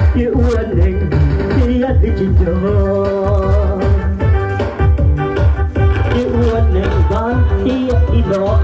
yêu anh anh đi ăn đi chinh trời yêu anh anh vắng đi đi đó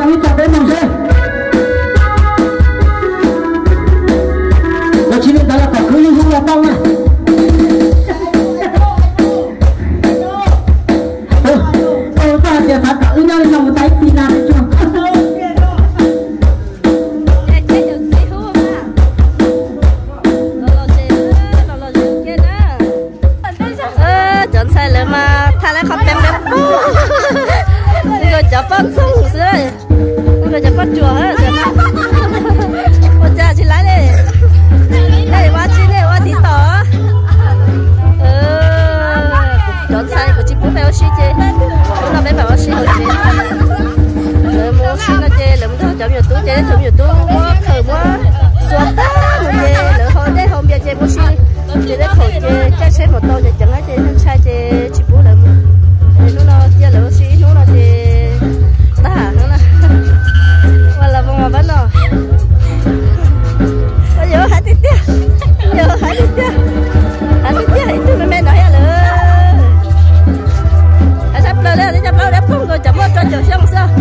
nói chào đến mong xem và chỉ nên đó là cả cứ như không là tao nè ta thì thật cả nhau lòng tay tin là cho con sông rồi, người chụp con chùa hết rồi nè, con cha chỉ lái đây, đây quá chi đây quá tí tỏ, chọn sai của chị cũng phải xí chứ, chúng ta phải bảo xí rồi chứ, rồi mua xí nó chứ, rồi mua chọn nhiều túi, mua khởi mua xuống ta, mua chứ, rồi hôm đây hôm bây giờ mua xí, chứ đấy khởi chứ, cái xe một tô thì chẳng ai chứ, không sai chứ, chị bố là mua, nó lo chứ là xí, nó lo chứ. Wala bang mabano. Ayo hati dia. Itu memang dah ya le. Asap le le dia bao dah pun ko chấm một cho chiều xong sao.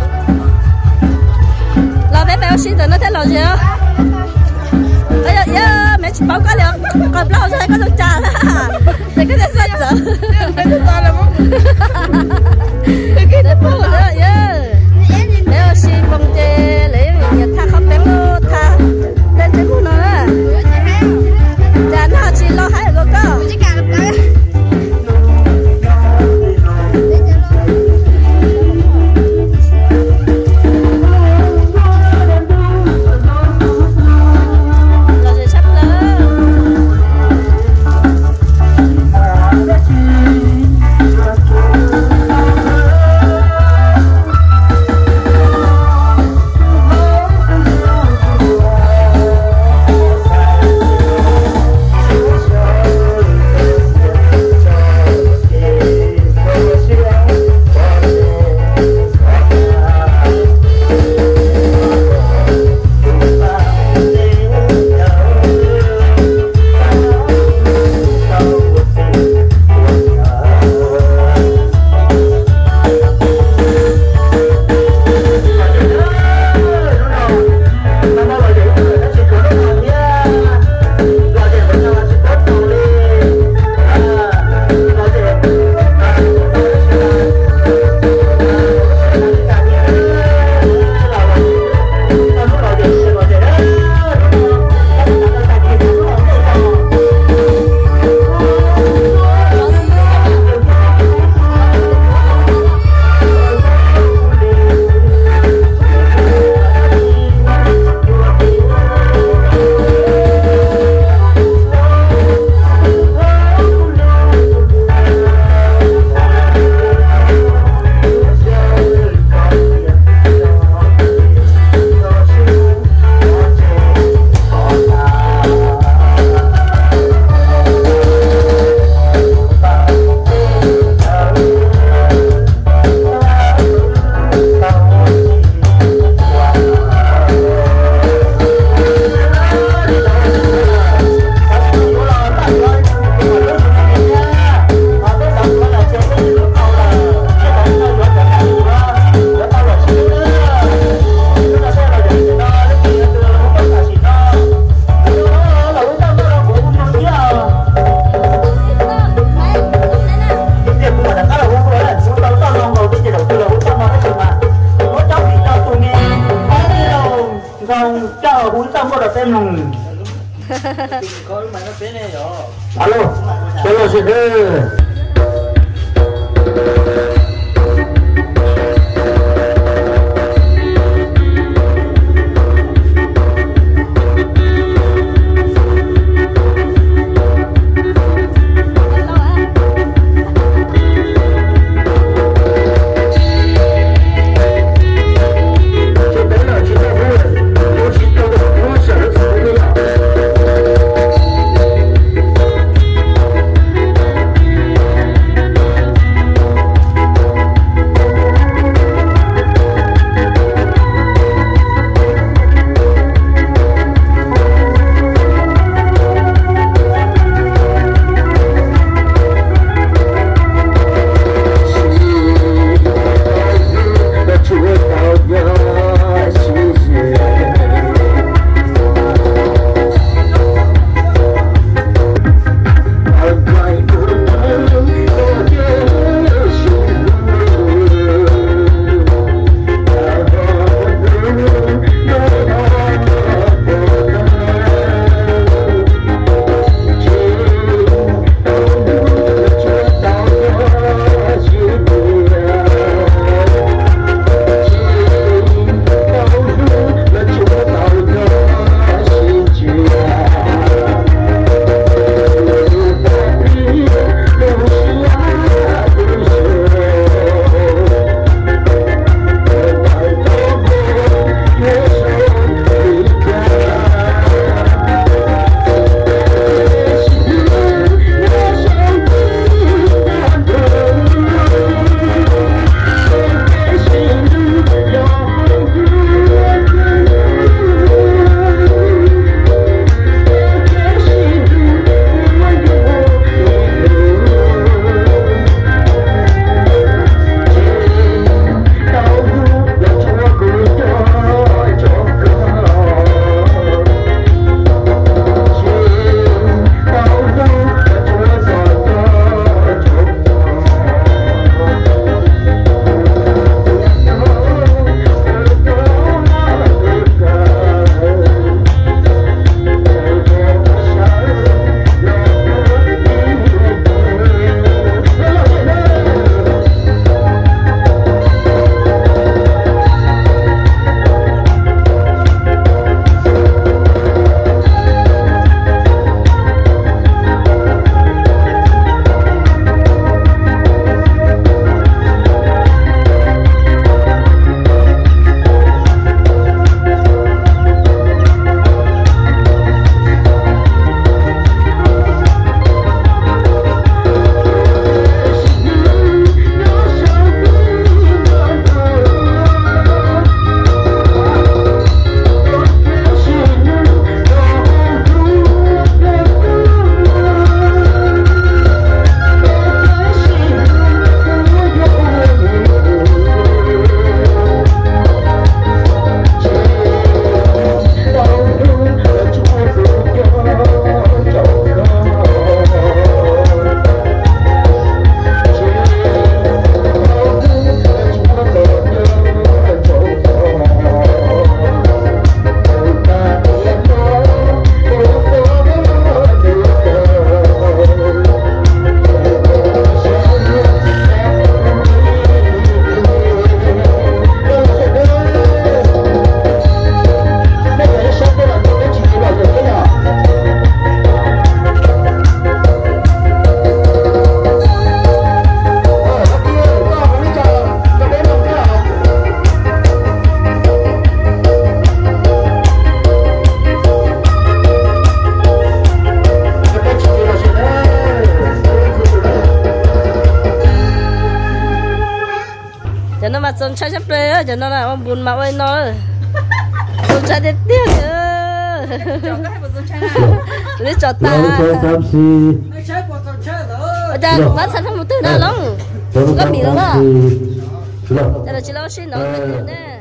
Lo bé béo xí rồi nó thấy lo gì không? Ayo ya mẹ chỉ bao cái liền. Còn bao giờ có được trà là. Để cái này sao giờ? Cái to là không? Cái đấy bao giờ ya. Nếu xí bông chè lấy nhà tha không béo luôn tha lên trên khu nó chả nào chỉ lo hai rồi cơ alo, hello sir. trai chấp lê á, cho nó là ông buồn mạo ơi nó. Dồn trai đến tiếc nữa. Lấy cho ta. Ở đây bán sản phẩm một thứ nào lắm. Có bị đâu đó. Đây là chỉ lo xin nó nè.